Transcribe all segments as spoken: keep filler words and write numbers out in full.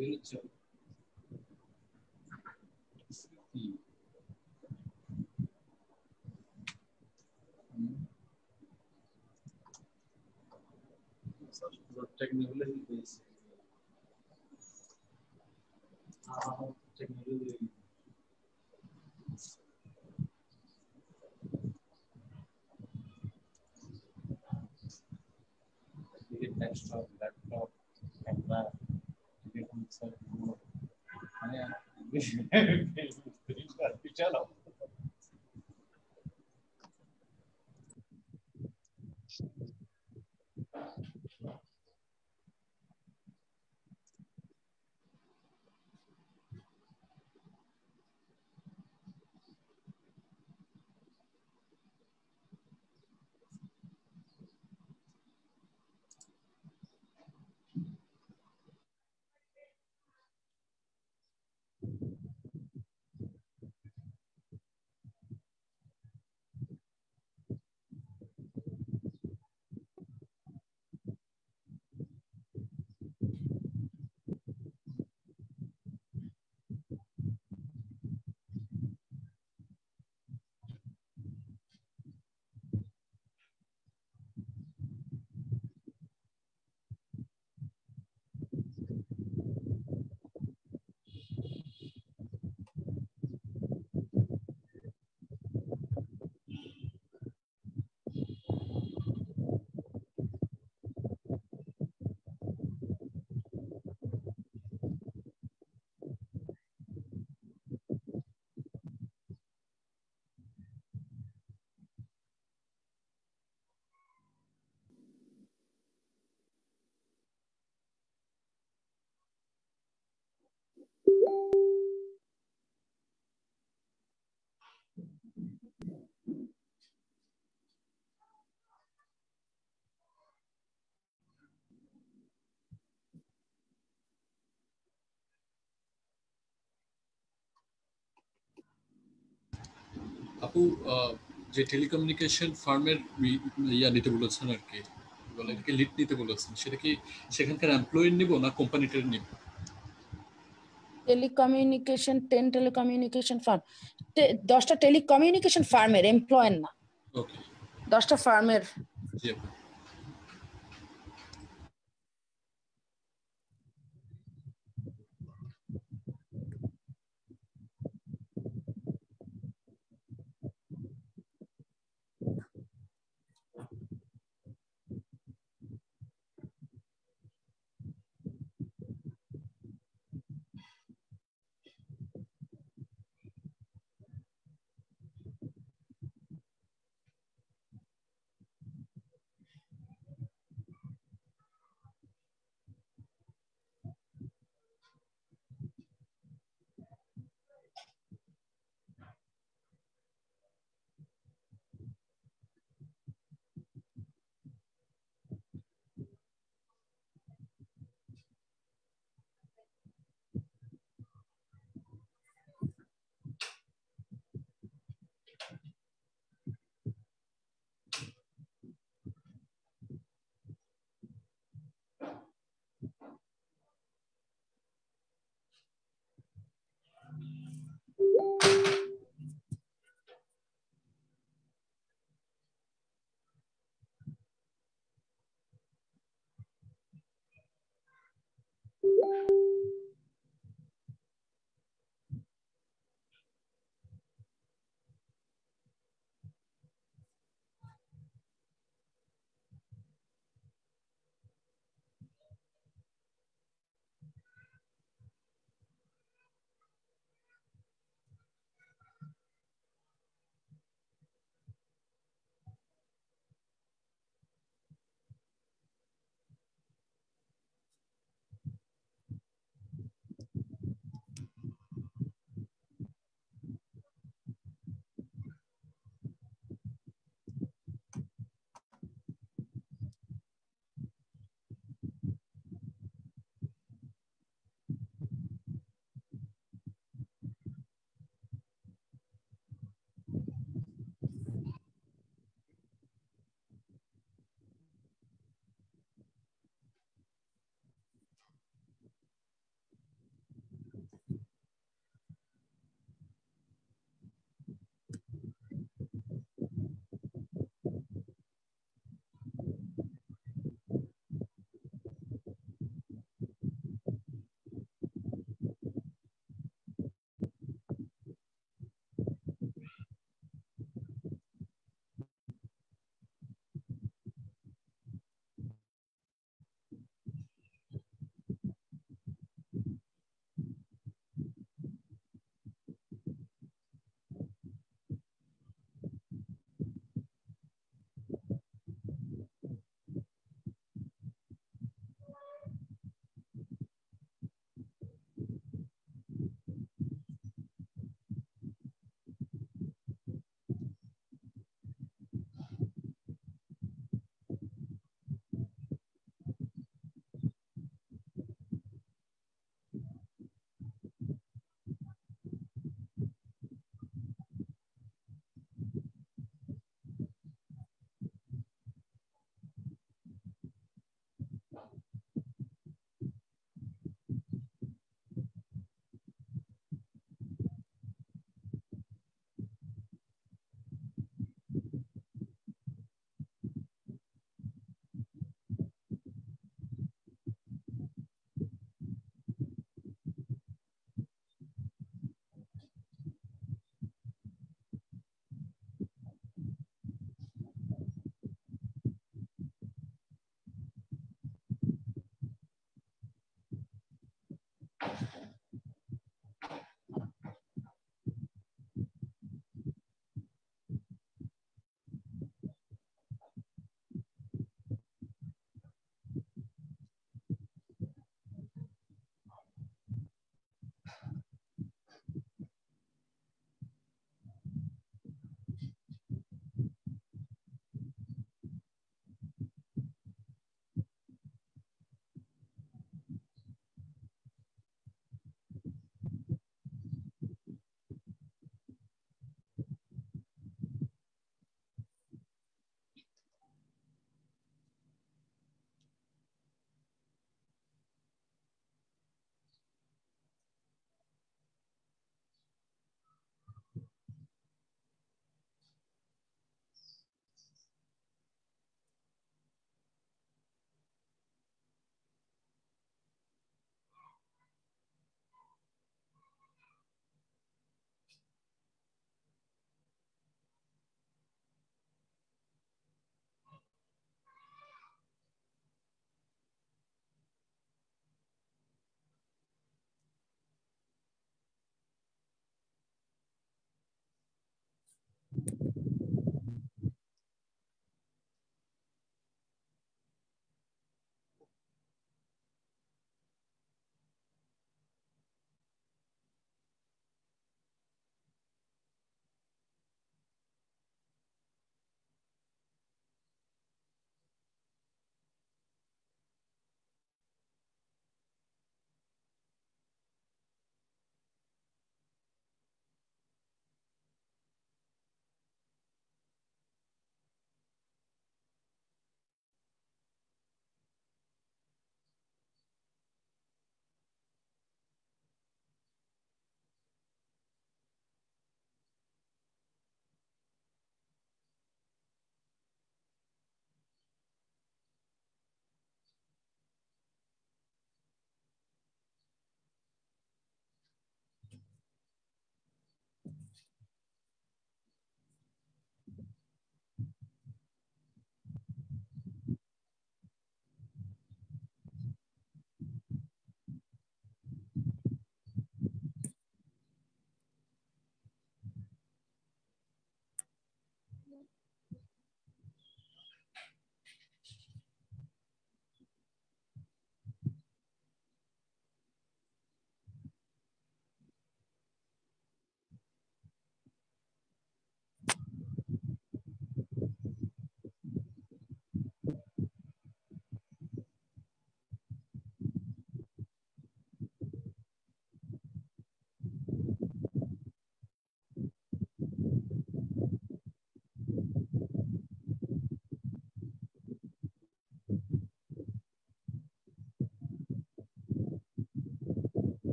Technology based. Uh, technology. Desktop, laptop, camera, mixer, remote. चलो. আপু যে টেলিকমিউনিকেশন ফার্মের ইয়া নিতে বলেছেন আর কি বলে এটাকে লিড নিতে বলেছেন সেটা কি সেখানকার এমপ্লয়ি নিব না কোম্পানিটার নিব টেলিকমিউনিকেশন টেন টেলিকমিউনিকেশন ফার্ম দশটা টেলিকমিউনিকেশন ফার্মের এমপ্লয়ের না ওকে দশটা ফার্মের জি আপু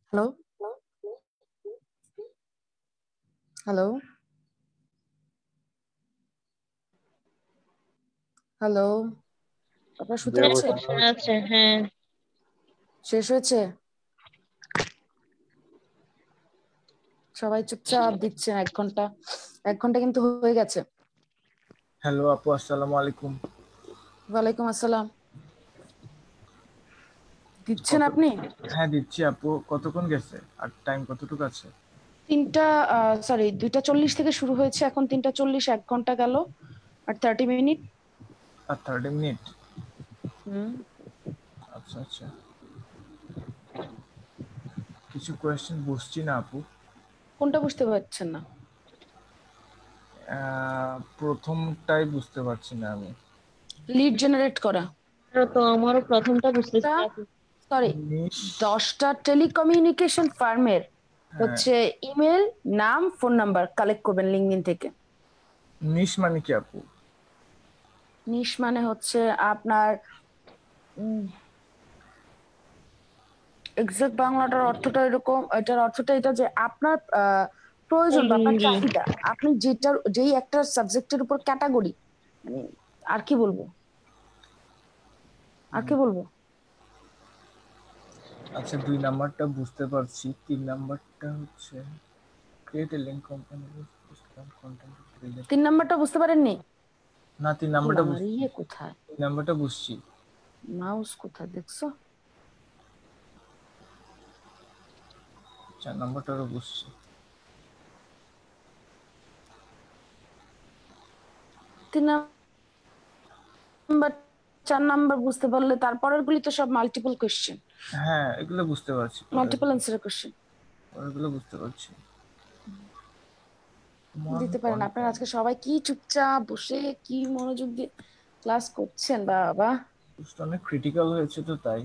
হ্যালো হ্যালো হ্যালো আপনার শুনতে পাচ্ছেন? আচ্ছা, হ্যাঁ। শেষ হয়েছে? সবাই চুপচাপ দিচ্ছেন এক ঘন্টা এক ঘন্টা কিন্তু হয়ে গেছে। হ্যালো আপু, আসসালামু আলাইকুম। ওয়ালাইকুম আসসালাম। দিচ্ছেন কত- আপনি? হ্যাঁ দিচ্ছি আপু। কতক্ষণ গেছে আর টাইম কতটুকু আছে? তিনটা সরি দুইটা চল্লিশ থেকে শুরু হয়েছে, এখন তিনটা চল্লিশ, এক ঘন্টা গেল আর থার্টি মিনিট। আর থার্টি মিনিট? হুম আচ্ছা আচ্ছা। কিছু কোয়েশ্চেন বুঝছি না আপু। কোনটা বুঝতে পারছেন না? আহ, প্রথমটাই বুঝতে পারছি না আমি। লিড জেনারেট করা। আমারও তো আমারও প্রথমটা বুঝতেছি না। সরি, নিশ, দশটা টেলিকমিউনিকেশন ফার্মের হ্যাঁ, হচ্ছে ইমেল, নাম, ফোন নাম্বার কালেক্ট করবেন লিঙ্কডিন থেকে। নিশ মানে কি আপু? নিশ মানে হচ্ছে আপনার এক্সাক্ট বাংলাটার অর্থটা এরকম, এটার অর্থটা এটা যে আপনার আহ, প্রয়োজন বা আপনার জি। চাহিদা, আপনি যেটার যেই একটা সাবজেক্টের উপর ক্যাটাগরি, মানে আর কি বলবো আর কি বলবো আচ্ছা, দুই নাম্বারটা বুঝতে পারছি। তিন নাম্বারটা হচ্ছে create a link company content. তিন নাম্বারটা বুঝতে পারেননি? না, তিন নাম্বারটা আমার বুঝছি। ইয়ে কোথায়, তিন নাম্বারটা বুঝছি। মাউস কোথায় দেখছো? চার নাম্বারটারও বুঝছি। তিন নাম্বার চার নাম্বার বুঝতে পারলে তারপরের গুলি তো সব মাল্টিপল কোশ্চেন, হ্যাঁ, এগুলো বুঝতে পারছি। মাল্টিপল অ্যান্সার কোশ্চেন এগুলো বুঝতে পারছি। দিতে পারেন। আপনারা আজকে সবাই কি চুপচাপ বসে কি মনোযোগ দিয়ে ক্লাস করছেন বাবা। অনেক ক্রিটিক্যাল হয়েছে তো, তাই।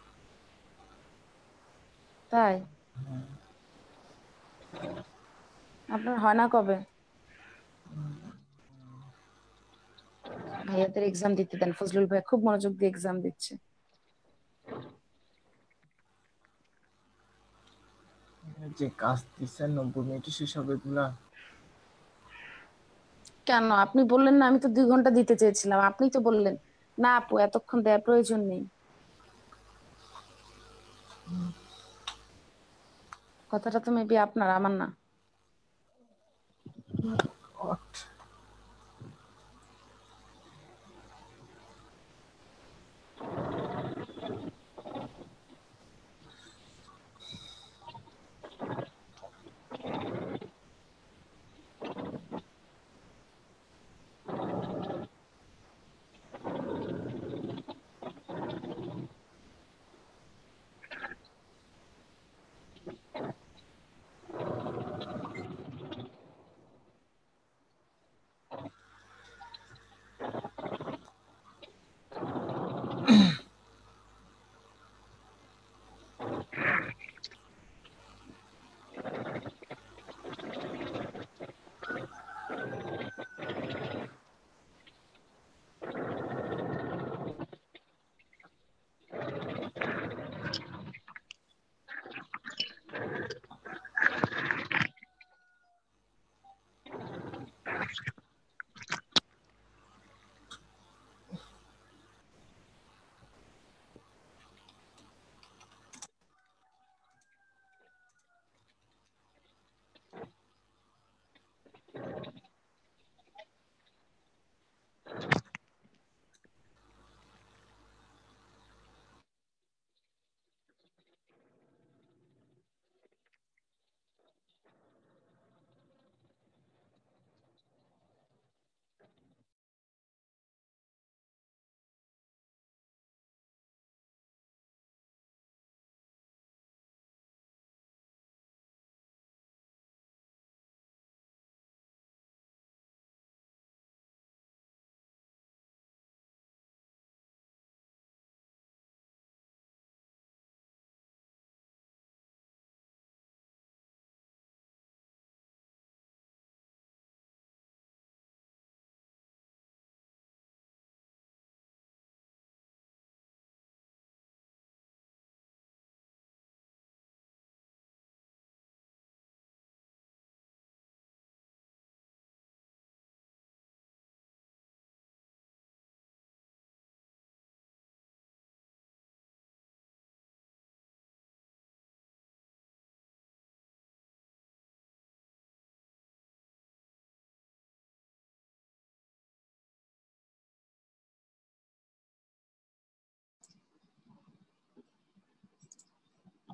তাই আপনার হয় না কবে? ভাইয়াদের এক্সাম দিতে দেন, ফজলুল ভাই খুব মনোযোগ দিয়ে এক্সাম দিচ্ছে। যে কাজ দিচ্ছেন নব্বই মিনিটে শেষ হবে এগুলা? কেন আপনি বললেন না আমি তো দুই ঘন্টা দিতে চেয়েছিলাম, আপনি তো বললেন না আপু এতক্ষণ দেওয়ার প্রয়োজন নেই। কথাটা তো মেবি আপনার, আমার না। What?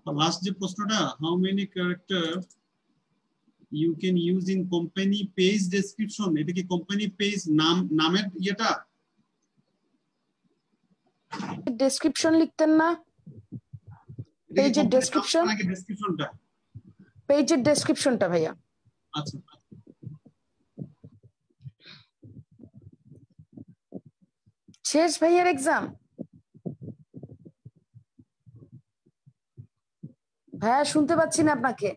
লাস্ট যে প্রশ্নটা, how many character you can use in company page description, এটা কি কোম্পানি পেজ নাম নামের ইয়েটা? ডেসক্রিপশন লিখতেন না? পেজের ডেসক্রিপশন, নাকি ডেসক্রিপশনটা? পেজের ডেসক্রিপশনটা ভাইয়া। আচ্ছা, শেষ ভাইয়ার এক্সাম? ভাইয়া শুনতে পাচ্ছি না আপনাকে।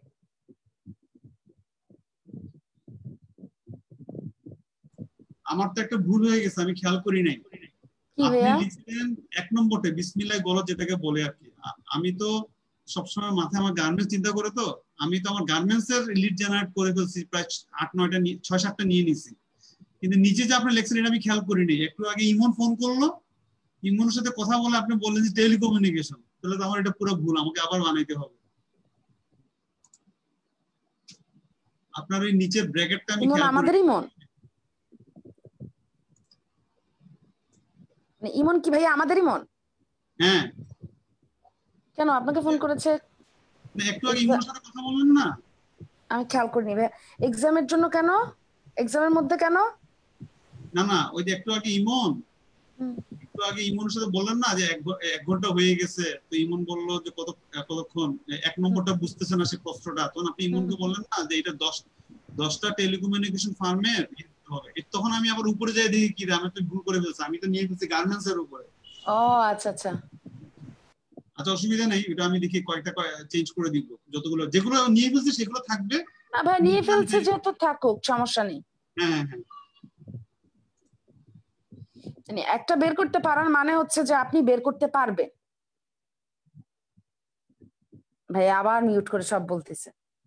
আমার তো একটা ভুল হয়ে গেছে, আমি খেয়াল করি নাই। কি আপনি ভাইয়া? লিখছেন এক নম্বরটা বিসমিল্লাহ গলত, যেটাকে বলে আর কি। আ- আমি তো সবসময় মাথায় আমার গার্মেন্টস চিন্তা করে, তো আমি তো আমার গার্মেন্টস এর লিড জেনারেট করে ফেলছি, প্রায় আট নয়টা নিয়ে- ছয় সাতটা নিয়ে নিছি। কিন্তু নিচে যে আপনি লেখছেন এটা আমি খেয়াল করিনি। একটু আগে ইমন ফোন করলো, ইমনের সাথে কথা বলে আপনি বললেন যে টেলিকমিউনিকেশন, তাহলে তো আমার এটা পুরো ভুল, আমাকে আবার বানাইতে হবে। আপনার ওই নিচের ব্র্যাকেটটা আমি ইমন খেয়াল করি। আমাদের ইমন? মানে ইমন কি ভাইয়া আমাদের ইমন? হ্যাঁ, কেন আপনাকে ফোন করেছে? না, একটু আগে ইমনের সাথে কথা বললেন না? আমি খেয়াল করিনি ভাইয়া। এক্সামের জন্য কেন? এক্সামের মধ্যে কেন? না না, ওই যে একটু আগে ইমন হুম। একটু আগে ইমনের সাথে বললেন না যে এক ঘ- এক ঘন্টা হয়ে গেছে, তো ইমন বললো যে কত কতক্ষণ, এক নম্বরটা বুঝতেছে না সে প্রশ্নটা, তখন আপনি ইমনকে বললেন না যে এটা দশ দশটা টেলিকমিউনিকেশন ফার্মের হবে। তখন আমি আবার উপরে যাই দেখি কি রে, আমি তো ভুল করে ফেলছি, আমি তো নিয়ে ফেলছি গার্মেন্টস এর উপরে। ও আচ্ছা আচ্ছা। আচ্ছা, অসুবিধা নেই, এটা আমি দেখি কয়েকটা চেঞ্জ করে দিব, যতগুলো যেগুলো নিয়ে ফেলছি সেগুলো থাকবে। না ভাই নিয়ে ফেলছে যেহেতু থাকুক, সমস্যা নেই। হ্যাঁ হ্যাঁ হ্যাঁ, মানে একটা বের করতে পারার মানে হচ্ছে যে আপনি বের করতে পারবেন। ভাই আবার মিউট করে সব বলতেছে।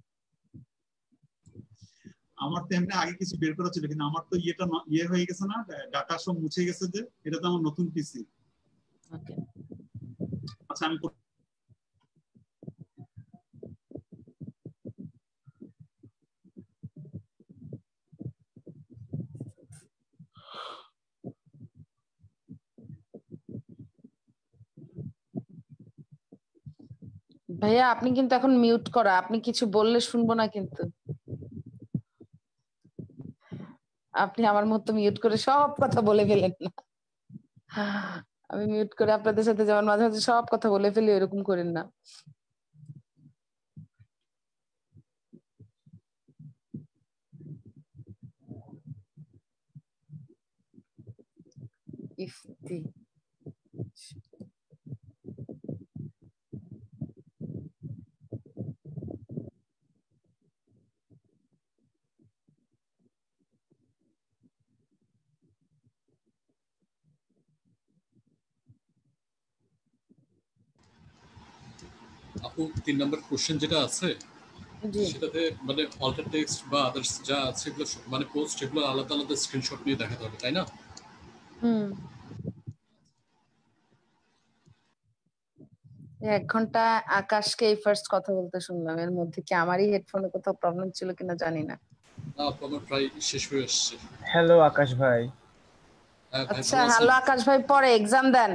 আমার তো এমনি আগে কিছু বের করা ছিল, কিন্তু আমার তো ইয়েটা ন- ইয়ে হয়ে গেছে না, ডাটা সব মুছে গেছে, যে এটা তো আমার নতুন পিসি। ওকে। আচ্ছা, আমি কর- ভাইয়া আপনি কিন্তু এখন মিউট করা, আপনি কিছু বললে শুনবো না কিন্তু। আপনি আমার মতো মিউট করে সব কথা বলে ফেলেন না। আমি মিউট করে আপনাদের সাথে যেমন মাঝে মাঝে সব কথা বলে ফেলি, এরকম করেন না। ইফতি আপু তিন নম্বর কোশ্চেন যেটা আছে জি। সেটাতে মানে অল্টার টেক্সট বা আদার্স যা আছে এগুলো সব- মানে পোস্ট এগুলো আলাদা আলাদা স্ক্রিনশট নিয়ে দেখাতে হবে, তাই না? হুম। এক ঘন্টা আকাশকে এই ফার্স্ট কথা বলতে শুনলাম, এর মধ্যে কি আমারই হেডফোনে কোথাও প্রবলেম ছিল কিনা জানি না। না আপু, আমার প্রায় শেষ হয়ে আসছে। হ্যালো আকাশ ভাই। হ্যাঁ ভাই, আচ্ছা ভালো আছেন? হ্যালো আকাশ ভাই, পরে এক্সাম দেন।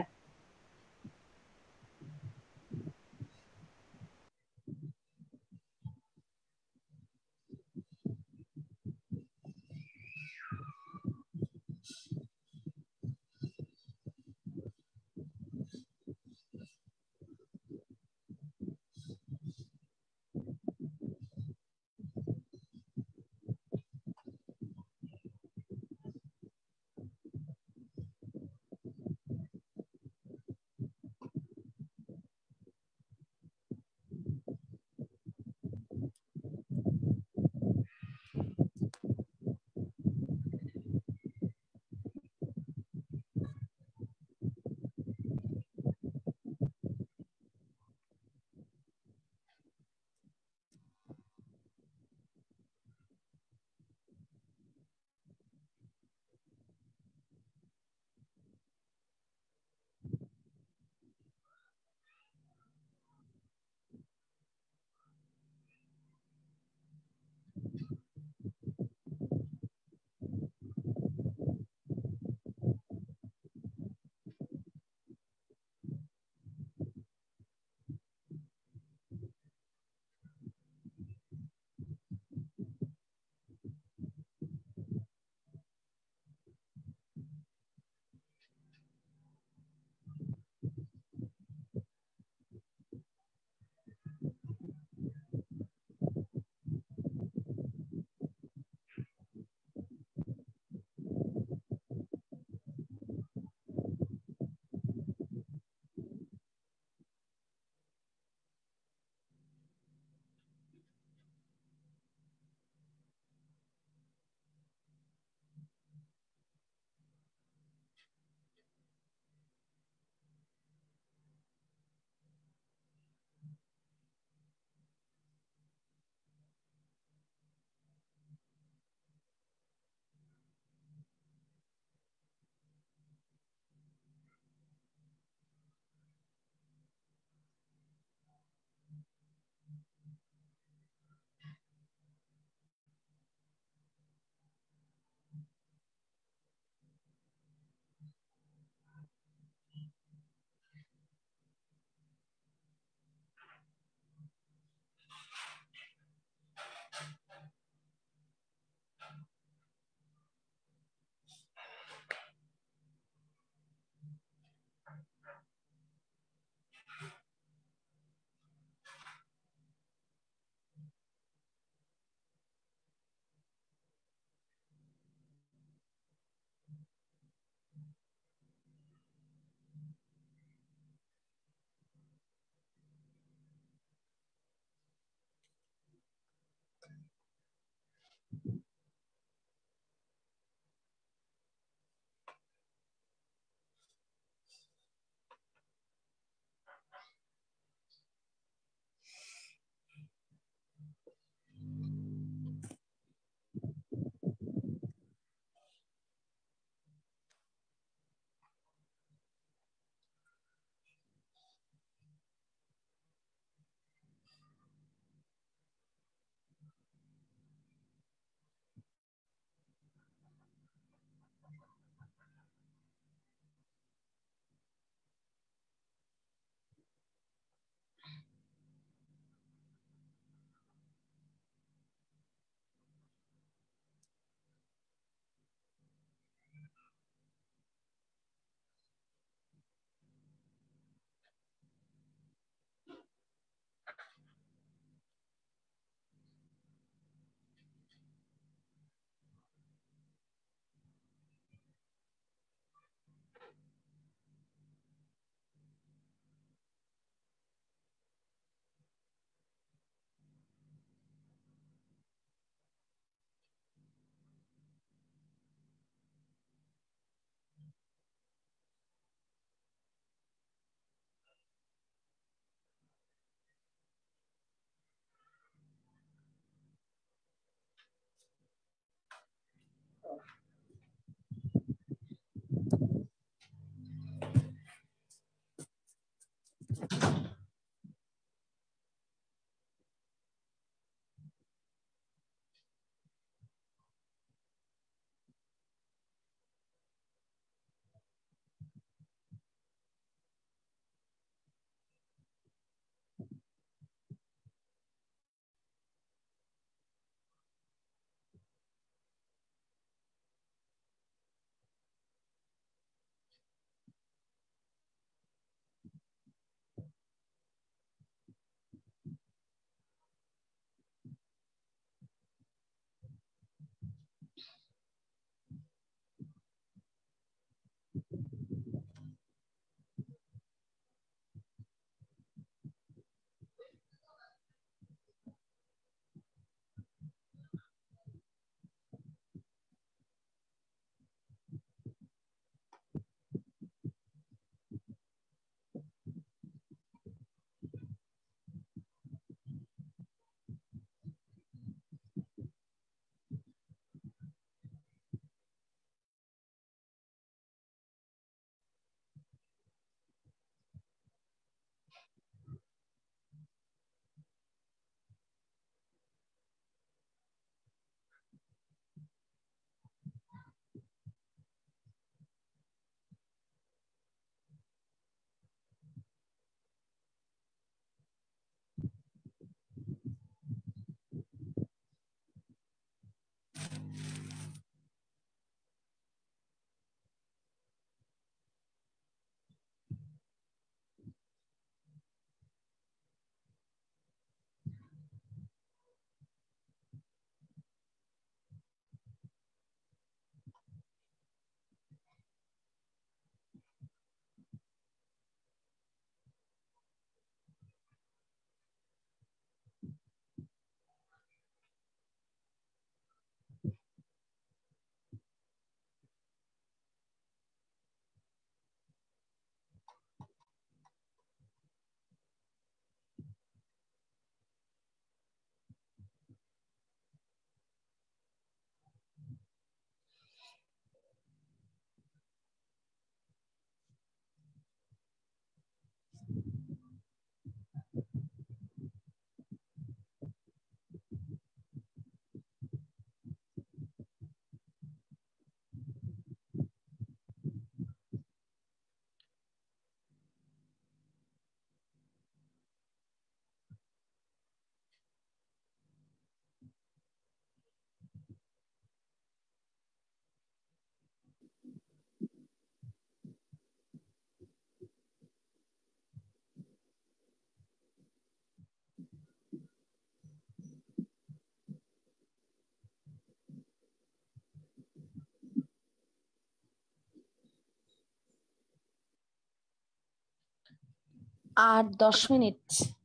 আর দশ মিনিট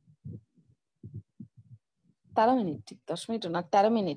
তেরো মিনিট ঠিক দশ মিনিট না তেরো মিনিট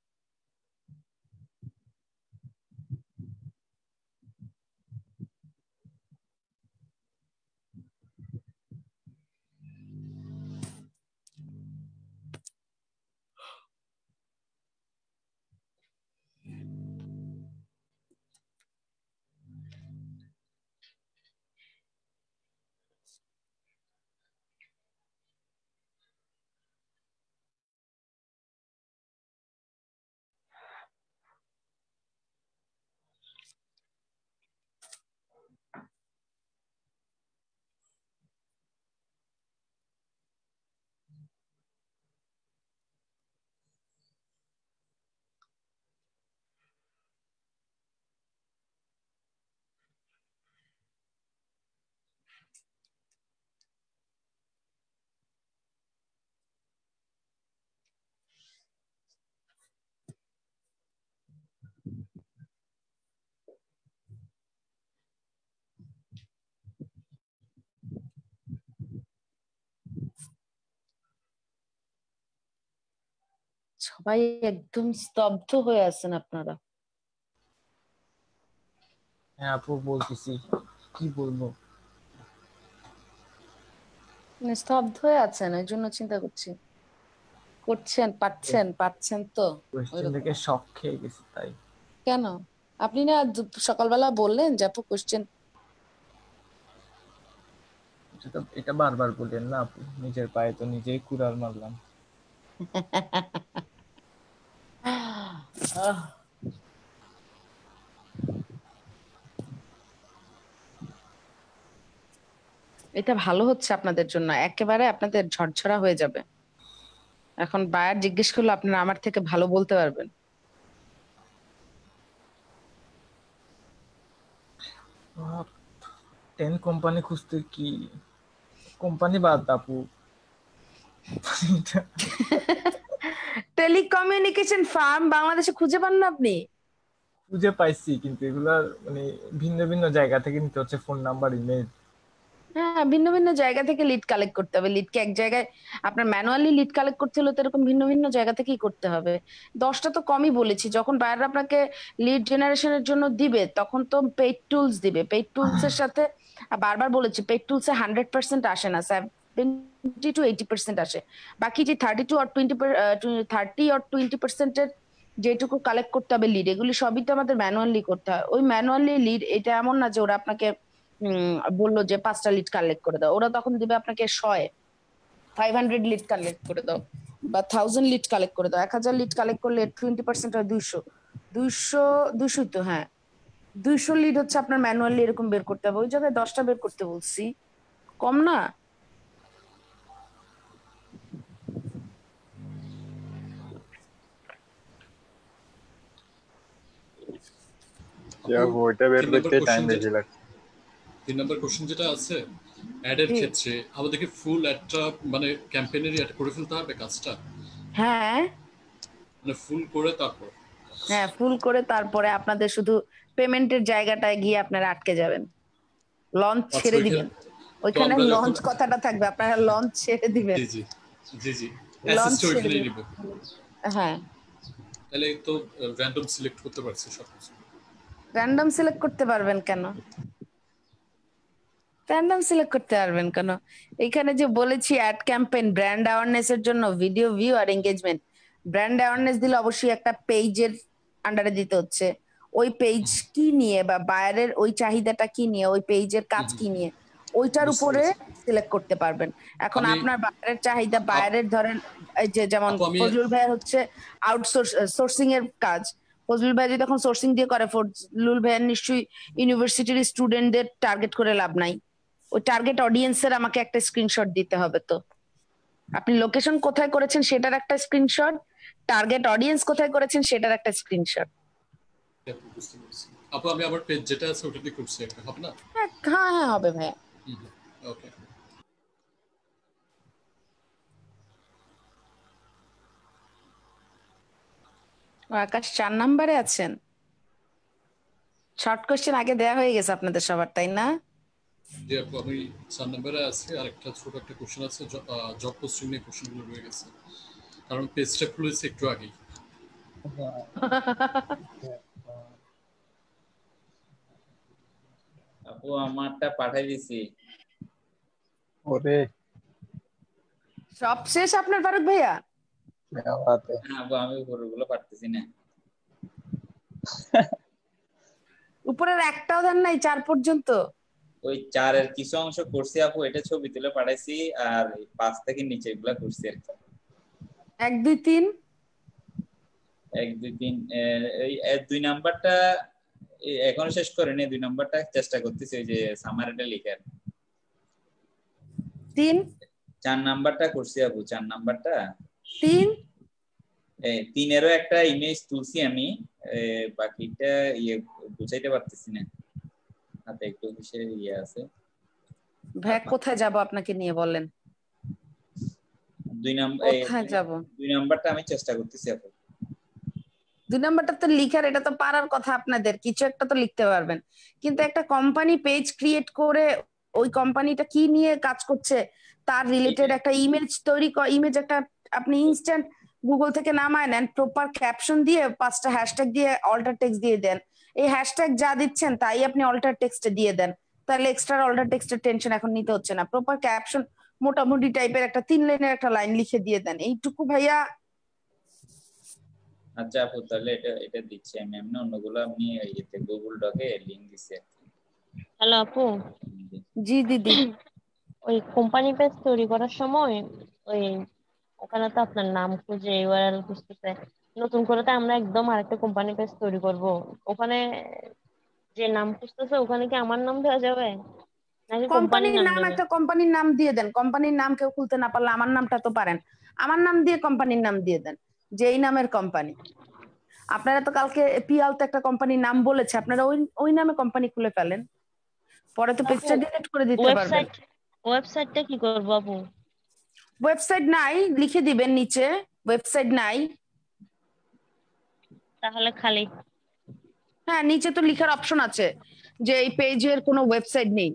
সবাই একদম স্তব্ধ হয়ে আছেন আপনারা। হ্যাঁ আপু বলতেছি, কি বলবো? মানে স্তব্ধ হয়ে আছেন, এই জন্য চিন্তা করছি করছেন পাচ্ছেন পাচ্ছেন তো কোয়েশ্চেন ওইরকম। দেখে শক খেয়ে গেছি তাই। কেন? আপনি না দু- সকালবেলা বললেন যে আপু কোশ্চেন। এটা তো এটা বারবার বললেন না আপু, নিজের পায়ে তো নিজেই কুড়াল মারলাম। এটা ভালো হচ্ছে আপনাদের জন্য, একেবারে আপনাদের ঝরঝরা হয়ে যাবে। এখন বায়ার জিজ্ঞেস করলে আপনারা আমার থেকে ভালো বলতে পারবেন। টেন কোম্পানি খুঁজতে কি কোম্পানি বাদ আপু, টেলিকমিউনিকেশন ফার্ম বাংলাদেশে খুঁজে পান না আপনি? খুঁজে পাইছি কিন্তু এগুলার মানে ভিন্ন ভিন্ন জায়গা থেকে নিতে হচ্ছে ফোন নাম্বার, ইমেল। হ্যাঁ, ভিন্ন ভিন্ন জায়গা থেকে লিড কালেক্ট করতে হবে। লিডকে এক জায়গায় আপনার ম্যানুয়ালি লিড কালেক্ট করতে হলে তো এরকম ভিন্ন ভিন্ন জায়গা থেকেই করতে হবে। দশটা তো কমই বলেছি, যখন বায়াররা আপনাকে লিড জেনারেশনের জন্য দিবে তখন তো পেইড টুলস দিবে। পেইড টুলস এর সাথে আর বারবার বলেছি পেইড টুলস এ হান্ড্রেড পার্সেন্ট আসে না, সেভেন্টি টু এইটি পার্সেন্ট আসে। বাকি যে থার্টি টু আর টোয়েন্টি থার্টি আর টোয়েন্টি পার্সেন্টের যেটুকু কালেক্ট করতে হবে লিড, এগুলি সবই তো আমাদের ম্যানুয়ালি করতে হয়। ওই ম্যানুয়ালি লিড, এটা এমন না যে ওরা আপনাকে হম বললো যে পাঁচটা লিড কালেক্ট করে দাও, ওরা তখন দিবে আপনাকে শয়ে ফাইভ হান্ড্রেড লিড কালেক্ট করে দাও বা থাউজেন্ড লিড কালেক্ট করে দাও। এক হাজার লিড কালেক্ট করলে টোয়েন্টি পার্সেন্ট হয় দুইশো। দুইশো দুইশোই তো, হ্যাঁ দুইশো লিড হচ্ছে আপনার ম্যানুয়ালি এরকম বের করতে হবে। ওই জায়গায় দশটা বের করতে বলছি, কম না? আপু, ওইটা বের তিন নম্বর করতে টাইম কোশ্চেন বেশি যেটা লাগছে। তিন নম্বর কোশ্চেন যেটা আছে অ্যাডের জি। ক্ষেত্রে আমাদেরকে ফুল অ্যাডটা মানে ক্যাম্পেইনেরই অ্যাড করে ফেলতে হবে কাজটা, হ্যাঁ মানে ফুল করে তারপর। হ্যাঁ, ফুল করে তারপরে আপনাদের শুধু পেমেন্টের জায়গাটায় গিয়ে আপনারা আটকে যাবেন, লঞ্চ আচ্ছা ছেড়ে ওইখানে দিবেন। তো ওইখানে আমরা যখন লঞ্চ কথাটা থাকবে, আপনারা লঞ্চ ছেড়ে দিবেন। জি জি জি জি লঞ্চ অ্যাসেসটা ছেড়ে ওইখানেই দিবেন, নিব, হ্যাঁ। তাহলে তো র্যান্ডম সিলেক্ট করতে পারছি সবকিছু। র্যান্ডম সিলেক্ট করতে পারবেন কেন? র্যান্ডম সিলেক্ট করতে পারবেন কেন? এখানে যে বলেছি অ্যাড ক্যাম্পেইন ব্র্যান্ড অ্যাওয়ারনেস এর জন্য ভিডিও ভিউ আর এঙ্গেজমেন্ট। ব্র্যান্ড অ্যাওয়ারনেস দিলে অবশ্যই একটা পেজের আন্ডারে দিতে হচ্ছে। ওই পেজ কি নিয়ে বা বায়ারের ওই চাহিদাটা কি নিয়ে, ওই পেজের কাজ কি নিয়ে, ওইটার বুঝতে উপরে পেরেছি। সিলেক্ট করতে পারবেন। এখন আমি আপনার বায়ারের চাহিদা, আপ- বায়ারের ধরেন এই যে যেমন আপু আমি ফজলুল ভাইয়ের হচ্ছে আউটসোর্স সোর্সিং এর কাজ। ফজলুল ভাই যদি তখন সোর্সিং দিয়ে করে, ফজলুল ভাইয়ের নিশ্চয়ই ইউনিভার্সিটির স্টুডেন্টদের টার্গেট করে লাভ নাই। ওই টার্গেট অডিয়েন্সের আমাকে একটা স্ক্রিনশট দিতে হবে। তো আপনি লোকেশন কোথায় করেছেন সেটার একটা স্ক্রিনশট, টার্গেট অডিয়েন্স কোথায় করেছেন সেটার একটা স্ক্রিনশট। আপু বুঝতে পেরেছি। আপু আমি আমার পেজ যেটা আছে ওটা দিয়ে করছি, একটা হবে না? হ্যাঁ হ্যাঁ হ্যাঁ, হবে ভাইয়া। ওকে। ও আকাশ চার নাম্বারে আছেন। শর্ট কোশ্চেন আগে দেয়া হয়ে গেছে আপনাদের সবার, তাই না? যে আপু আমি চার নম্বরে আছে আর একটা ছোট একটা কোশ্চেন আছে জব পোস্টিং নিয়ে কোশ্চেনগুলো রয়ে গেছে কারণ পেজটা খুলেছে একটু আগেই। আপু আমারটা পাঠাই দিছি। ওরে সব শেষ আপনার ফারুক ভাইয়া? क्या बात है। হ্যাঁ আপু আমি উপরগুলো পারতেছি না। উপরের একটাও দেন নাই চার পর্যন্ত? ওই চারের কিছু অংশ করছি আপু, এটা ছবি তুলে পাঠাইছি, আর এই পাঁচ থেকে নিচে এগুলা করছি আর কি। এক দুই তিন এক দুই তিন আহ, এই এই দুই নাম্বারটা এই এখনো শেষ করিনি, দুই নাম্বারটা চেষ্টা করতেছি ওই যে সামারিটা লিখার। তিন চার নাম্বারটা করছি আপু, চার নাম্বারটা তিন এই তিনেরও একটা ইমেজ তুলছি আমি, এ, বাকিটা ইয়ে বুঝাইতে পারতেছি না, হাতে একটু কিসের ইয়ে আছে। ভাইয়া কোথায় যাব আপনাকে নিয়ে বলেন? দুই নাম্বার কোথায় যাব? দুই নাম্বারটা আমি চেষ্টা করতেছি আপু। দুই নাম্বারটা তো লিখার, এটা তো পারার কথা আপনাদের, কিছু একটা তো লিখতে পারবেন। কিন্তু একটা কোম্পানি পেজ ক্রিয়েট করে ওই কোম্পানিটা কি নিয়ে কাজ করছে তার রিলেটেড একটা ইমেজ তৈরি, ইমেজ একটা আপনি ইনস্ট্যান্ট গুগল থেকে নামায় নেন, প্রপার ক্যাপশন দিয়ে পাঁচটা হ্যাশট্যাগ দিয়ে অল্টার টেক্সট দিয়ে দেন। এই হ্যাশট্যাগ যা দিচ্ছেন তাই আপনি অল্টার টেক্সটে দিয়ে দেন, তাহলে এক্সট্রা অল্টার টেক্সটের টেনশন এখন নিতে হচ্ছে না। প্রপার ক্যাপশন মোটামুটি টাইপের একটা তিন লাইনের একটা লাইন লিখে দিয়ে দেন, এইটুকু ভাইয়া। আচ্ছা আপু তাহলে এটা এটা দিচ্ছি আমি, এমনি অন্যগুলো আমি ইয়েতে গুগল ডকে লিংক দিচ্ছি আর কি। হ্যালো আপু, জি দিদি। ওই কোম্পানি পেজ তৈরি করার সময় ওই ওখানে তো আপনার নাম খুঁজে ইউআরএল খুঁজতেছে, নতুন করে তো আমরা একদম আরেকটা কোম্পানি পেজ তৈরি করব, ওখানে যে নাম খুঁজতেছে ওখানে কি আমার নাম দেওয়া যাবে নাকি কোম্পানির কোম্পানির নাম নাম, দেবে? একটা কোম্পানির নাম দিয়ে দেন। কোম্পানির নাম কেউ খুলতে না পারলে আমার নামটা তো পারেন, আমার নাম দিয়ে কোম্পানির নাম দিয়ে দেন, যে এই নামের কোম্পানি। আপনারা তো কালকে পিয়ালতে একটা কোম্পানির নাম বলেছে, আপনারা ওই ওই নামে কোম্পানি খুলে ফেলেন, পরে তো আপু পেজটা ডিলিট করে দিতে পারবেন। ওয়েবসাইট ওয়েবসাইটটা কি করবো আপু? ওয়েবসাইট নাই, লিখে দিবেন নিচে ওয়েবসাইট নাই। তাহলে খালি? হ্যাঁ, নিচে তো লিখার অপশন আছে যে এই পেজের কোনো ওয়েবসাইট নেই।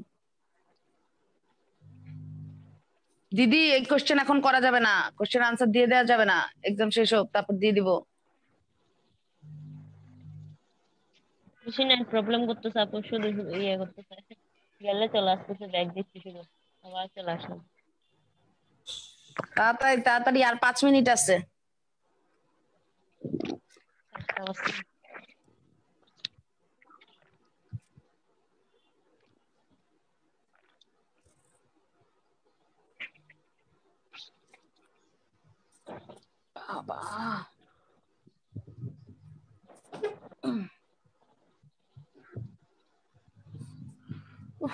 দিদি এই কোশ্চেন এখন করা যাবে না, কোশ্চেন আনসার দিয়ে দেওয়া যাবে না, এক্সাম শেষ হোক তারপর দিয়ে দিব। বেশি নাই প্রবলেম করতেছে আপু, শুধু শুধু ইয়ে করতেছে, গেলে চলে আসতেছে, ব্যাগ দিচ্ছি শুধু, আবার চলে আসলাম। তাড়াতাড়ি তাড়াতাড়ি, আর পাঁচ মিনিট আছে। একটা অবস্থা। বাবা উফ,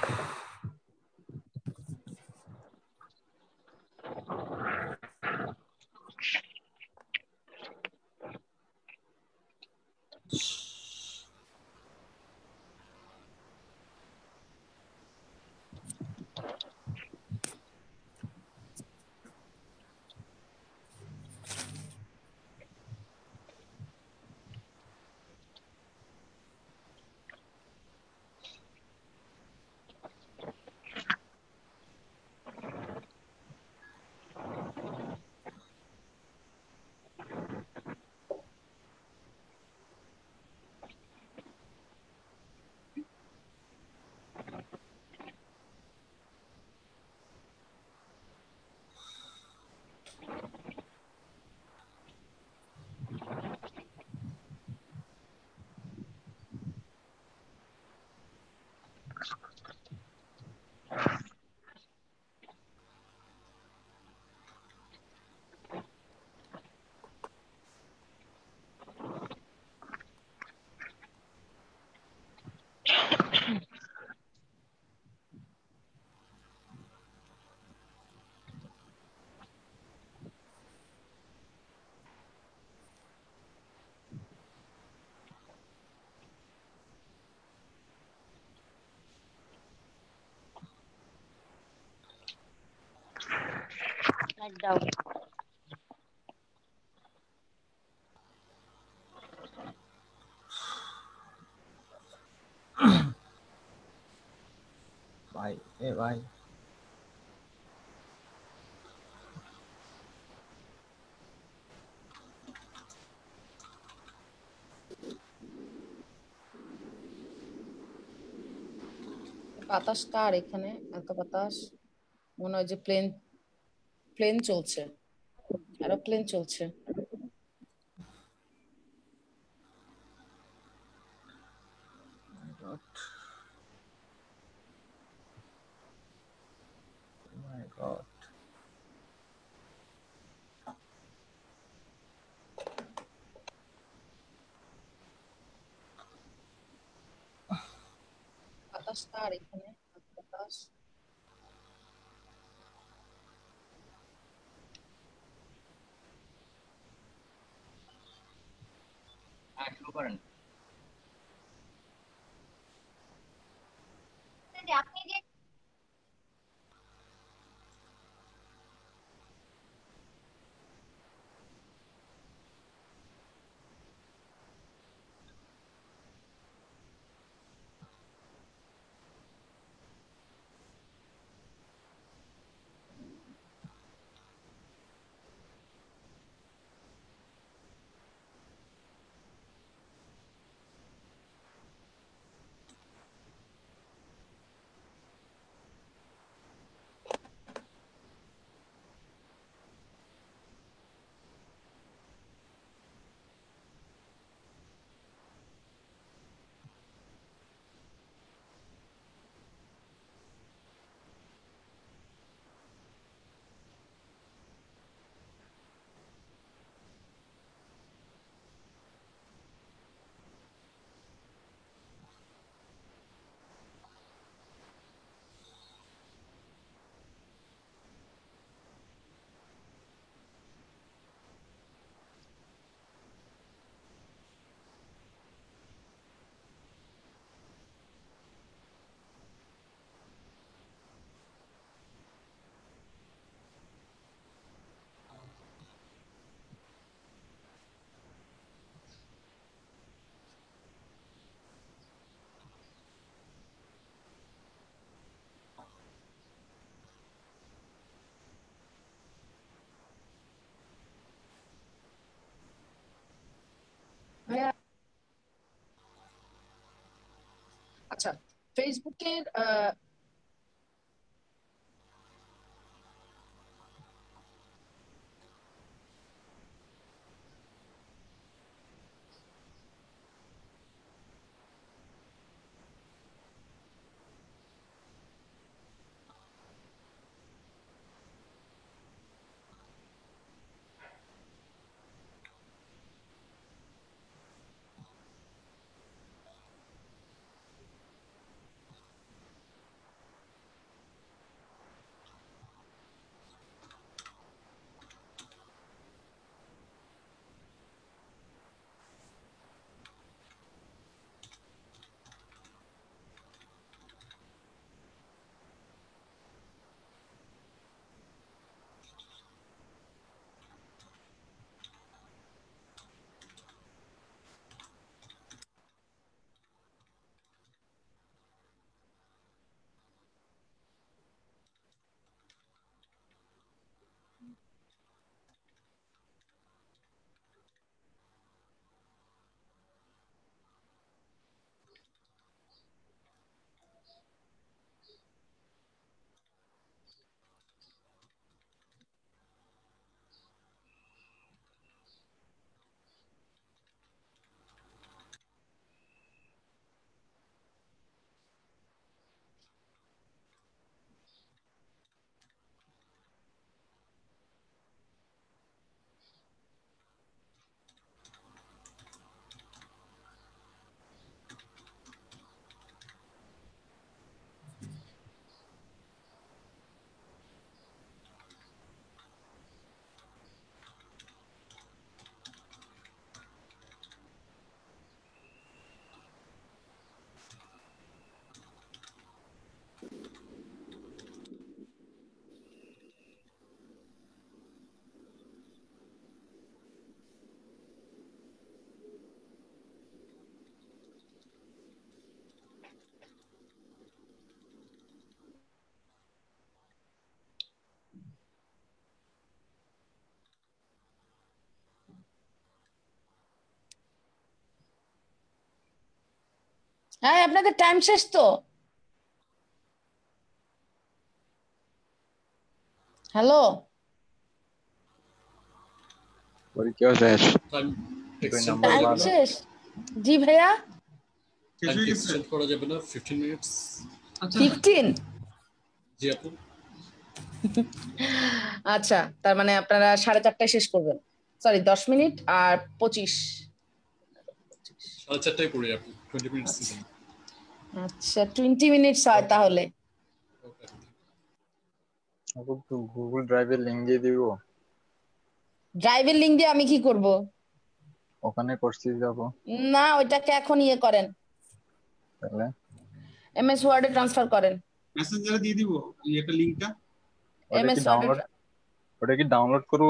লাইট দাও। ভাই এ ভাই বাতাস কার এখানে? এত বাতাস, মনে হয় যে প্লেন প্লেন চলছে, এরোপ্লেন চলছে। মাই গড বাতাস কার এখানে? এত বাতাস। হ্যাঁ শুরু করেন। আপনি যে আচ্ছা, ফেসবুকের আহ, হ্যাঁ আপনাদের টাইম শেষ তো। হ্যালো পরীক্ষা শেষ, টাইম দুই এক্সটেন্ড নাম্বার করা টাইম যাবে ভালো। না? শেষ। জি ভাইয়া শেষ টাইম হয়ে গেছে। এক্সটেন্ড করা যাবে না ফিফটিন মিনিটস? আচ্ছা ফিফটিন। জি আপু, আচ্ছা তার মানে আপনারা সাড়ে চারটায় শেষ করবেন, সরি দশ মিনিট আর পঁচিশ। সাড়ে চারটায় পড়ি আপু, টোয়েন্টি মিনিটস আচ্ছা দিবেন। আচ্ছা টোয়েন্টি মিনিটস হয় তাহলে। ওকে, আপু তো গুগল ড্রাইভের লিংক দিয়ে দিব, ড্রাইভের লিঙ্ক দিয়ে আমি কি করব? ওখানে করছি যাবো না ওইটাকে এখন ইয়ে করেন, তাহলে। এমএস ওয়ার্ডে ট্রান্সফার করেন। মেসেঞ্জারে দিয়ে দিব এই একটা লিংকটা। ওটা এমএস কি ওয়ার্ডে। ডাউনলোড ওটা কি ডাউনলোড করবো?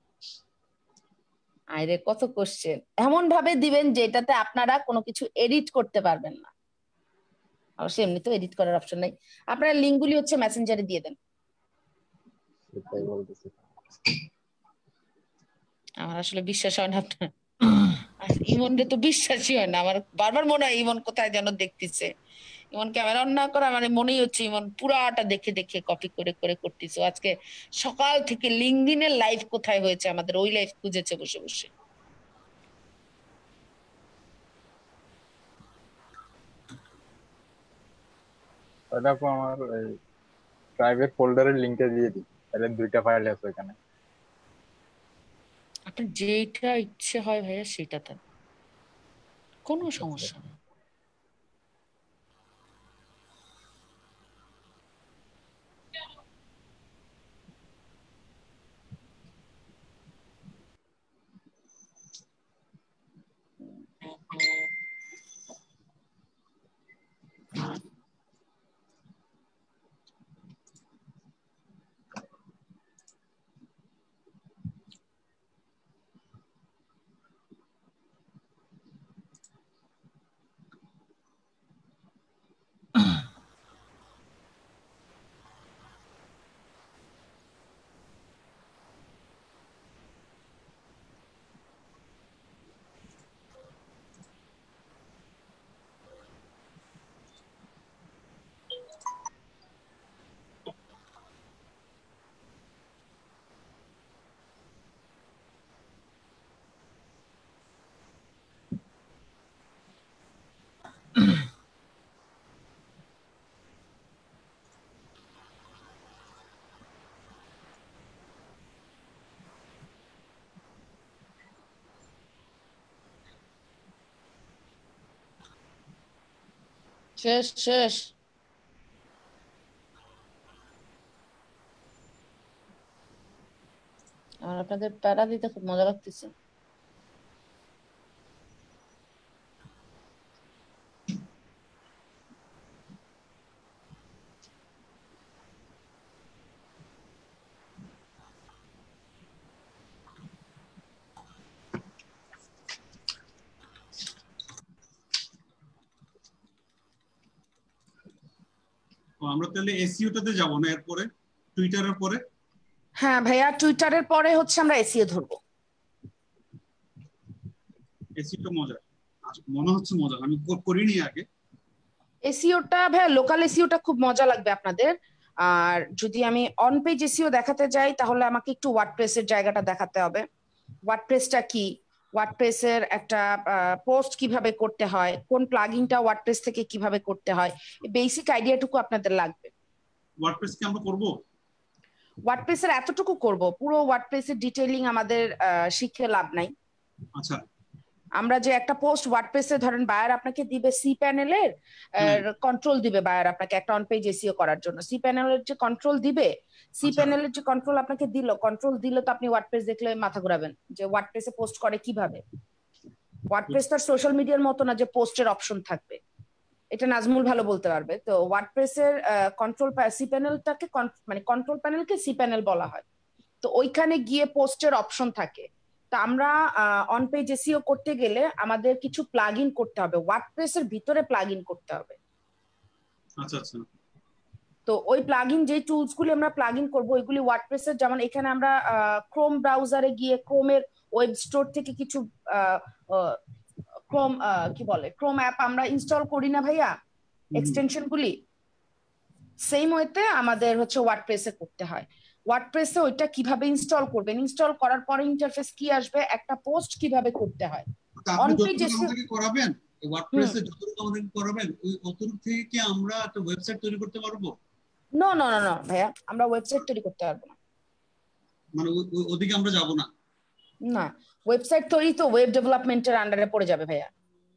আরে কত কোশ্চেন, এমন ভাবে দিবেন যেটাতে আপনারা কোনো কিছু এডিট করতে পারবেন না। অবশ্যই এমনি তো এডিট করার অপশন নাই, আপনারা লিঙ্কগুলি হচ্ছে মেসেঞ্জারে দিয়ে দেন। সেটাই বলতেছি। আমার আসলে বিশ্বাস হয় না আপনার, ইমনরে তো বিশ্বাসই হয় না আমার, বারবার মনে হয় ইমন কোথায় যেন দেখতেছে। ইমন ক্যামেরা অন না করে আমার মনেই হচ্ছে ইমন পুরাটা দেখে দেখে কপি করে করে করতেছে। আজকে সকাল থেকে লিঙ্কডিনের লাইভ কোথায় হয়েছে আমাদের, ওই লাইভ খুঁজেছে বসে বসে। তাহলে আপু আমার এই প্রাইভেট ফোল্ডারের লিংকটা দিয়ে দিই, তাহলে দুইটা ফাইল আছে ওখানে। আপনার যেটা ইচ্ছে হয় ভাইয়া সেটা দেন, কোনো সমস্যা নেই। শেষ শেষ। আমার আপনাদের প্যারা দিতে খুব মজা লাগতেছে। ও, আমরা তাহলে এসইওটাতে যাব না এরপরে, টুইটারের পরে? হ্যাঁ ভাইয়া টুইটারের পরে হচ্ছে আমরা এসইও ধরবো। এসইওটা মজা, আচ্ছা, মনে হচ্ছে মজা, আমি কর- করিনি আগে। এসইওটা ভাইয়া লোকাল এসইওটা খুব মজা লাগবে আপনাদের। আর যদি আমি অন পেজ এসইও দেখাতে যাই তাহলে আমাকে একটু ওয়ার্ডপ্রেসের জায়গাটা দেখাতে হবে। ওয়ার্ডপ্রেসটা কি, ওয়ার্ডপ্রেসের একটা পোস্ট কিভাবে করতে হয়, কোন প্লাগইনটা ওয়ার্ডপ্রেস থেকে কিভাবে করতে হয়, এই বেসিক আইডিয়াটুকু আপনাদের লাগবে। ওয়ার্ডপ্রেস কি আমরা করব? ওয়ার্ডপ্রেসের এতটুকু করব, পুরো ওয়ার্ডপ্রেসের ডিটেইলিং আমাদের আহ, শিখে লাভ নাই। আচ্ছা আমরা যে একটা পোস্ট ওয়ার্ডপ্রেসে ধরেন বায়ার আপনাকে দিবে সি প্যানেলের হ্যাঁ কন্ট্রোল দিবে, বায়ার আপনাকে একটা অন পেজ এসইও করার জন্য সি প্যানেলের যে কন্ট্রোল দিবে, সি আচ্ছা প্যানেলের যে কন্ট্রোল আপনাকে দিল, কন্ট্রোল দিলে তো আপনি ওয়ার্ডপ্রেস দেখলে মাথা ঘুরাবেন যে ওয়ার্ডপ্রেসে পোস্ট করে কিভাবে। ওয়ার্ডপ্রেস তার সোশ্যাল মিডিয়ার মতো না যে পোস্টের অপশন থাকবে, এটা নাজমুল ভালো বলতে পারবে। তো ওয়ার্ডপ্রেসের কন্ট্রোল সি প্যানেলটাকে মানে কন্ট্রোল প্যানেলকে সি প্যানেল বলা হয়। তো ওইখানে গিয়ে পোস্টের অপশন থাকে। তো আমরা অন পেজ এসইও করতে গেলে আমাদের কিছু প্লাগ ইন করতে হবে, ওয়ার্ডপ্রেসের ভিতরে প্লাগ ইন করতে হবে। আচ্ছা আচ্ছা তো ওই প্লাগ ইন যে টুলস গুলি আমরা প্লাগ ইন করবো ওইগুলি ওয়ার্ডপ্রেসের, যেমন এখানে আমরা ক্রোম ব্রাউজারে গিয়ে ক্রোমের ওয়েব স্টোর থেকে কিছু ক্রোম কি বলে ক্রোম অ্যাপ আমরা ইনস্টল করি না ভাইয়া এক্সটেনশন গুলি, সেম ওয়েতে আমাদের হচ্ছে ওয়ার্ডপ্রেসে করতে হয়। ওয়ার্ডপ্রেসে ওইটা কিভাবে ইনস্টল করবেন, ইনস্টল করার পরে ইন্টারফেস কি আসবে, একটা পোস্ট কিভাবে করতে হয় অন পেজ আমাদেরকে করাবেন ওয়ার্ডপ্রেসে যতটুকু আমাদেরকে করাবেন ওই অতটুকু থেকে কি আমরা একটা ওয়েবসাইট তৈরি করতে পারবো? নো নো নো নো ভাইয়া, আমরা ওয়েবসাইট তৈরি করতে পারবো না, মানে ওদিকে আমরা যাব না। না, ওয়েবসাইট তৈরি তো ওয়েব ডেভেলপমেন্টের আন্ডারে পড়ে যাবে ভাইয়া।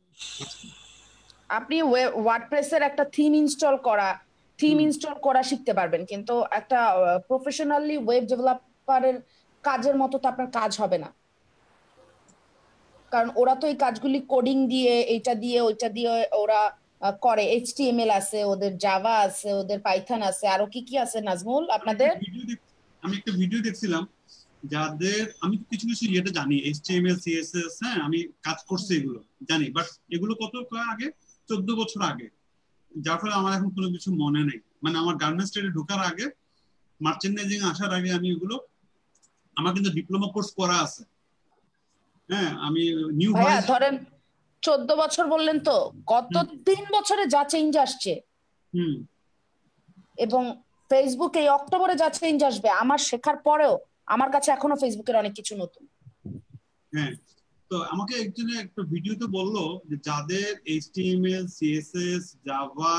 আপনি ওয়ার্ডপ্রেসের একটা থিম ইনস্টল করা থিম ইনস্টল করা শিখতে পারবেন, কিন্তু একটা প্রফেশনালি ওয়েব ডেভেলপারের কাজের মতো তো আপনার কাজ হবে না, কারণ ওরা তো এই কাজগুলি কোডিং দিয়ে এইটা দিয়ে ওইটা দিয়ে ওরা করে। এইচটিএমএল আছে, ওদের জাভা আছে, ওদের পাইথন আছে, আরো কি কি আছে নাজমুল আপনাদের? আমি একটা ভিডিও দেখছিলাম যাদের, আমি কিছু কিছু ইয়েটা জানি, এইচটিএমএল সিএসএস, হ্যাঁ আমি কাজ করছি এগুলো জানি, বাট এগুলো কত আগে, চোদ্দ বছর আগে, যার ফলে আমার এখন কোনো কিছু মনে নেই। মানে আমার গার্মেন্টস ট্রেডে ঢোকার আগে, মার্চেন্ডাইজিং আসার আগে আমি এগুলো, আমার কিন্তু ডিপ্লোমা কোর্স করা আছে। হ্যাঁ আমি নিউ ভাইয়া ধরেন চোদ্দ বছর বললেন তো, গত তিন বছরে যা চেঞ্জ আসছে, হুম, এবং ফেসবুক এই অক্টোবরে যা চেঞ্জ আসবে, আমার শেখার পরেও আমার কাছে এখনো ফেসবুকের অনেক কিছু নতুন। হ্যাঁ, তো আমাকে একজনে একটা ভিডিওতে বললো যে যাদের এইচটিএমএল সিএসএস জাভা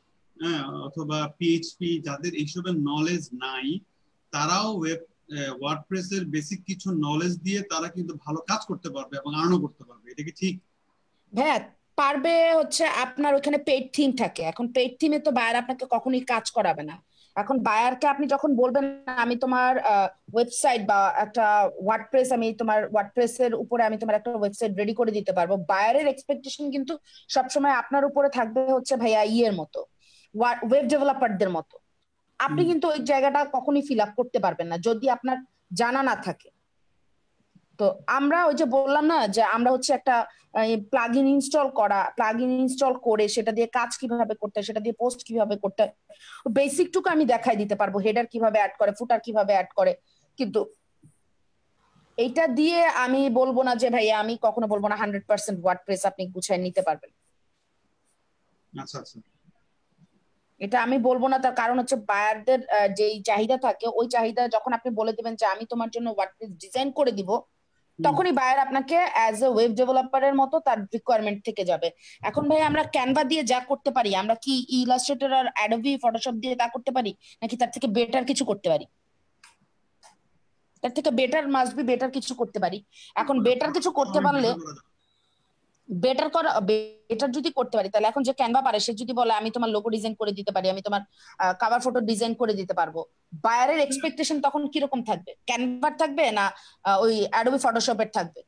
অথবা পিএইচপি, যাদের এইসবের নলেজ নাই, তারাও ওয়েব ওয়ার্ডপ্রেসের বেসিক কিছু নলেজ দিয়ে তারা কিন্তু ভালো কাজ করতে পারবে এবং আর্নও করতে পারবে। এটা কি ঠিক? হ্যাঁ পারবে, হচ্ছে আপনার ওখানে পেইড থিম থাকে। এখন পেইড থিমে তো বায়ার আপনাকে কখনোই কাজ করাবে না। এখন বায়ারকে আপনি যখন বলবেন আমি তোমার ওয়েবসাইট বা একটা ওয়ার্ডপ্রেস, আমি তোমার ওয়ার্ডপ্রেসের উপরে আমি তোমার একটা ওয়েবসাইট রেডি করে দিতে পারবো, বায়ারের এক্সপেকটেশন কিন্তু সবসময় আপনার উপরে থাকবে হচ্ছে ভাইয়া ইয়ের মতো, ওয়েব ডেভেলপারদের মতো। আপনি কিন্তু ওই জায়গাটা কখনোই ফিল আপ করতে পারবেন না যদি আপনার জানা না থাকে। তো আমরা ওই যে বললাম না যে আমরা হচ্ছে একটা প্লাগইন ইনস্টল করা, প্লাগইন ইনস্টল করে সেটা দিয়ে কাজ কিভাবে করতে হয়, সেটা দিয়ে পোস্ট কিভাবে করতে হয়, বেসিক টুকু আমি দেখাই দিতে পারবো, হেডার কিভাবে অ্যাড করে, ফুটার কিভাবে অ্যাড করে। কিন্তু এইটা দিয়ে আমি বলবো না যে ভাইয়া, আমি কখনো বলবো না হান্ড্রেড পার্সেন্ট ওয়ার্ডপ্রেস আপনি গুছিয়ে নিতে পারবেন। আচ্ছা আচ্ছা, এটা আমি বলবো না, তার কারণ হচ্ছে বায়ারদের যেই চাহিদা থাকে, ওই চাহিদা যখন আপনি বলে দিবেন যে আমি তোমার জন্য ওয়ার্ডপ্রেস ডিজাইন করে দিব, তখনই বায়ার আপনাকে অ্যাজ এ ওয়েব ডেভেলপারের মতো তার রিকোয়ারমেন্ট থেকে যাবে। এখন ভাই আমরা ক্যানভা দিয়ে যা করতে পারি, আমরা কি ইলাস্ট্রেটর আর অ্যাডোবি ফটোশপ দিয়ে তা করতে পারি, নাকি তার থেকে বেটার কিছু করতে পারি? তার থেকে বেটার মাস্ট বি বেটার কিছু করতে পারি। এখন বেটার কিছু করতে পারলে, বেটার করা বেটার যদি করতে পারি, তাহলে এখন যে ক্যানভা পারে সে যদি বলে আমি তোমার লোগো ডিজাইন করে দিতে পারি, আমি তোমার কভার ফটো ডিজাইন করে দিতে পারবো, বায়ারের এক্সপেকটেশন তখন কিরকম থাকবে? ক্যানভার থাকবে না ওই অ্যাডোবি ফটোশপের থাকবে?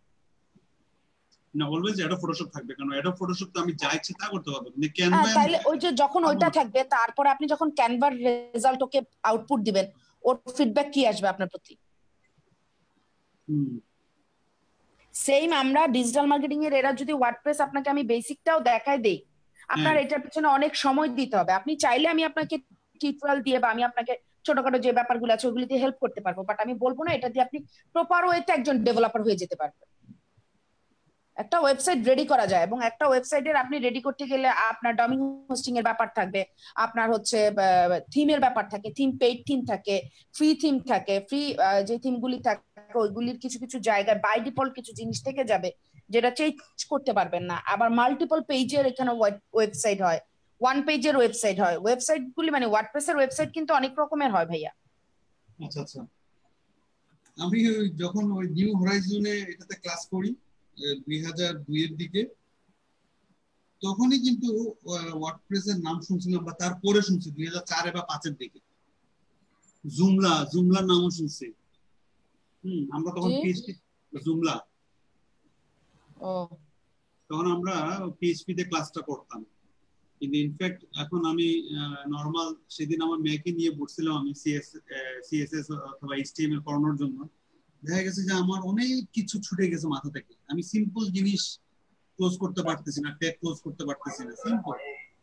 না, অলওয়েজ অ্যাডোব ফটোশপ থাকবে, কারণ অ্যাডোব ফটোশপ তো আমি যা ইচ্ছে তা করতে পারবো, কিন্তু ক্যানভা তাহলে ওই যে যখন ওইটা থাকবে, তারপরে আপনি যখন ক্যানভার রেজাল্ট ওকে আউটপুট দিবেন, ওর ফিডব্যাক কি আসবে আপনার প্রতি? হুম, সেম আমরা ডিজিটাল মার্কেটিং এর এরা যদি ওয়ার্ডপ্রেস আপনাকে আমি বেসিকটাও দেখাই দেই, আপনার এটার পিছনে অনেক সময় দিতে হবে। আপনি চাইলে আমি আপনাকে টিউটোরিয়াল দিয়ে বা আমি আপনাকে ছোটখাটো যে ব্যাপারগুলো আছে ওগুলি দিয়ে হেল্প করতে পারবো, বাট আমি বলবো না এটা দিয়ে আপনি প্রপার ওয়েতে একজন ডেভেলপার হয়ে যেতে পারবেন। একটা ওয়েবসাইট রেডি করা যায়, এবং একটা ওয়েবসাইটের আপনি রেডি করতে গেলে আপনার ডোমেইন হোস্টিং এর ব্যাপার থাকবে, আপনার হচ্ছে থিমের ব্যাপার থাকে, থিম পেইড থিম থাকে, ফ্রি থিম থাকে। ফ্রি যে থিমগুলি থাকে ওইগুলির কিছু কিছু জায়গায় বাই ডিফল্ট কিছু জিনিস থেকে যাবে যেটা চেঞ্জ করতে পারবেন না। আবার মাল্টিপল পেজের এখানে ওয়েবসাইট হয়, ওয়ান পেজের ওয়েবসাইট হয়। ওয়েবসাইট গুলি মানে ওয়ার্ডপ্রেসের ওয়েবসাইট কিন্তু অনেক রকমের হয় ভাইয়া। আচ্ছা আচ্ছা, আমি যখন ওই নিউ হরাইজনে এটাতে ক্লাস করি দুই হাজার দুই এর দিকে, তখনই কিন্তু ওয়ার্ডপ্রেসের নাম শুনছিলাম, বা তারপরে শুনছি দুই হাজার চারে বা পাঁচের দিকে জুমলা, জুমলার নামও শুনছি। হম, আমরা তখন পিএইচপি জুমলা, ও তখন আমরা পিএইচপি তে ক্লাসটা করতাম। কিন্তু ইনফ্যাক্ট এখন আমি নরমাল, সেদিন আমার মেয়েকে নিয়ে বসছিলাম আমি সিএস সিএসএস অথবা এইচটিএমএল পড়ানোর জন্য, দেখা গেছে যে আমার অনেক কিছু ছুটে গেছে মাথা থেকে। আমি সিম্পল জিনিস ক্লোজ করতে পারতেছি না, ট্যাগ ক্লোজ করতে পারতেছি না, সিম্পল।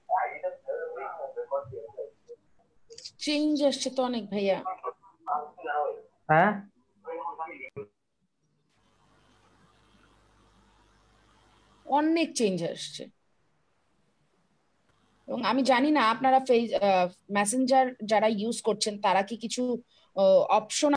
চেঞ্জ আসছে তো অনেক ভাইয়া। হ্যাঁ, অনেক চেঞ্জ আসছে। এবং আমি জানি না আপনারা ফেস মেসেঞ্জার যারা ইউজ করছেন তারা কি কিছু অপশন